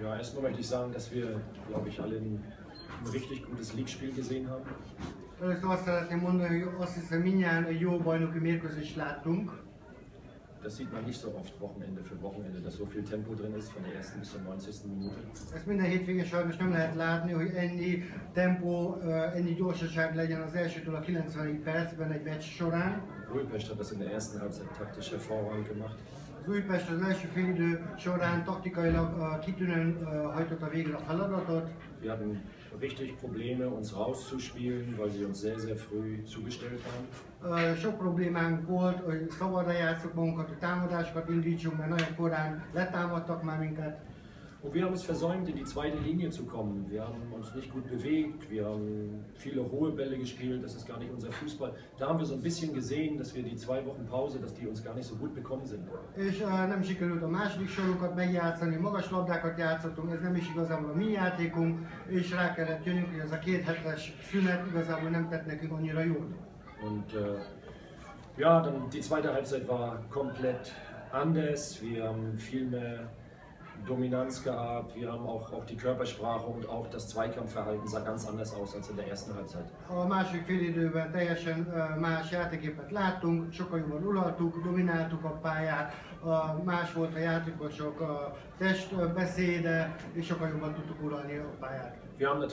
Ja, erstmal möchte ich sagen, dass wir, glaube ich, alle ein richtig gutes League-Spiel gesehen haben. Először azt szeretném mondani, hogy azt hiszem mindjárt egy jó bajnoki mérkőzést láttunk. Das sieht man nicht so oft Wochenende für Wochenende, dass so viel Tempo drin ist, von der ersten bis zur 90. Minute. Ezt minden hétvégén sajnos nem lehet látni, hogy ennyi tempó, ennyi gyorsaság legyen az elsőtől a 90. percben egy meccs során. Újpest hat das in der ersten Halbzeit taktisch hervorragend gemacht. Az Újpest az első félidő során taktikailag kitűnően hajtotta végre a feladatot. Wir hatten richtig Probleme, uns rauszuspielen, weil sie uns sehr, sehr früh zugestellt haben. Sok problémánk volt, hogy szabadra játsszuk magunkat, hogy támadásokat indítsunk, mert nagyon korán letámadtak már minket. Und wir haben es versäumt, in die zweite Linie zu kommen. Wir haben uns nicht gut bewegt, wir haben viele hohe Bälle gespielt, das ist gar nicht unser Fußball. Da haben wir so ein bisschen gesehen, dass wir die 2 Wochen Pause, dass die uns gar nicht so gut bekommen sind. És nem sikerült a második sorunkat megjátszani, magas labdákat játszottunk, ez nem is igazából a mi játékunk, és rá kellett jönnünk, hogy ez a 2 hetes szünet igazából nem tett nekünk annyira jót. Und ja, dann die zweite Halbzeit war komplett anders. Wir haben viel mehr Dominanz gehabt, wir haben auch die Körpersprache und auch das Zweikampfverhalten sah ganz anders aus als in der ersten Halbzeit. A második félidőben teljesen más játéképet láttunk, sokkal jobban uraltuk, domináltuk a pályát, más volt a játékosok testbeszéde, és sokkal jobban tudtuk uralni a pályát.